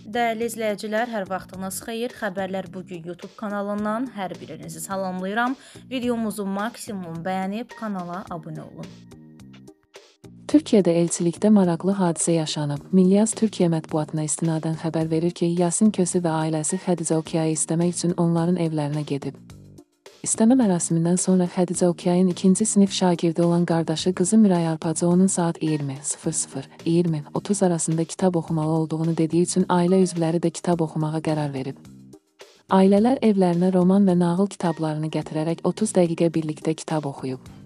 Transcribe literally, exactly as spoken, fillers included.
Dəyərli izləyicilər, hər vaxtınız xeyir. Xəbərlər bugün YouTube kanalından hər birinizi salamlayıram. Videomuzu maksimum bəyənib kanala abunə olun. Türkiyədə elçilikdə maraqlı hadisə yaşanıb. Milyaz Türkiyə mətbuatına istinadən xəbər verir ki, Yasin Köse və ailəsi Xədicə Okyayı istəmək üçün onların evlərinə gedib. İstəmə mərasimindən sonra Xədicə Okyayın ikinci sinif şagirdi olan qardaşı qızı Miray Arpacıoğlu'nun saat iyirmi iyirmi otuz arasında kitab oxumalı olduğunu dediyi üçün ailə üzvləri də kitab oxumağa qərar verib. Ailələr evlərinə roman və nağıl kitablarını gətirərək otuz dəqiqə birlikdə kitab oxuyub.